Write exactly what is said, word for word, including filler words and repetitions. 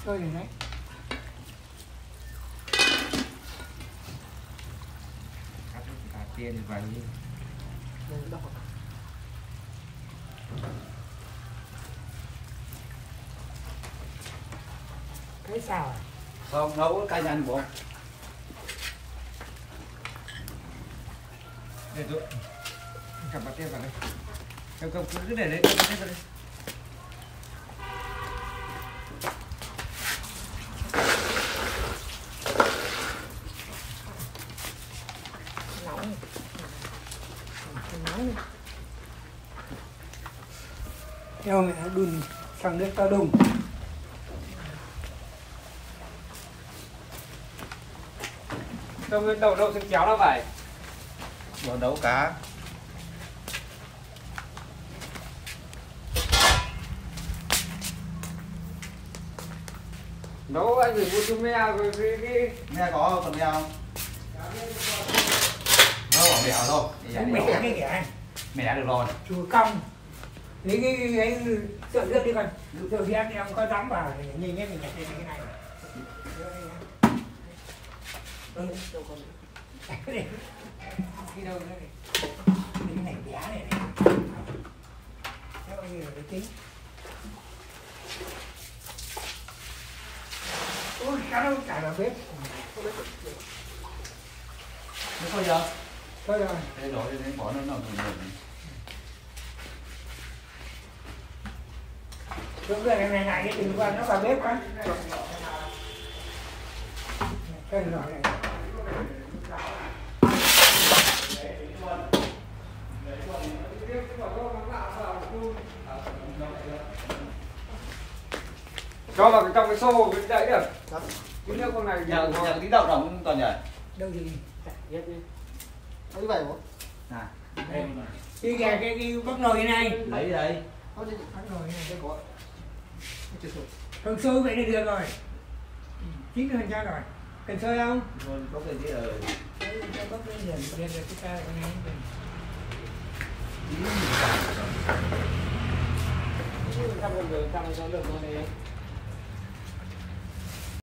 Thôi để đấy. Cắt tiền thì vậy. Cái sao à? Không, nấu canh ăn bố. Để tôi cầm bát tiền vào đây. Không không cứ để đấy, cầm bát tiền vào đây. Nóng. Nóng. Theo mẹ đun sang nước tao đùng. Không đầu đậu xương chéo nó phải. Bố nấu cá. Nấu anh phải mua chú mèo rồi cái cái Nghe có không? Còn nghe không? Nó bỏ mèo thôi. Mẹ cái kìa. Mẹ đã được rồi. Chùa cong. Lấy cái cái sợi nước đi con. Sợi nước em có dám vào nhìn nhé mình nhặt cái này. Ừ, đâu còn. Đi đâu nữa này? Cái này bé này này. Theo như là cái tính. Ôi, cá đâu cả là bếp. Nó thôi chưa? Thôi rồi. Đây rồi, đây bỏ nó nó ngừng ngừng. Đúng rồi, này này cái đừng qua nó vào bếp quá. Đây rồi này. cho vào trong cái xô cái đậy được. Cái nước con này Nhờ nhờ tí đậu đồng còn nhỉ? Đâu gì? Ghép đi. Như vậy bố. À. Đây. Đi kìa cái cái bắp nồi này. Lấy đây. Thôi đi. Bắp nồi này. Đây có. Chưa sôi. Cần sôi vậy là được rồi. chín mươi phần trăm rồi. Cần sôi không? Rồi có cái gì ở Cho bắp lên dần dần rồi chúng ta cái này dần. Trăm phần trăm trăm được rồi này.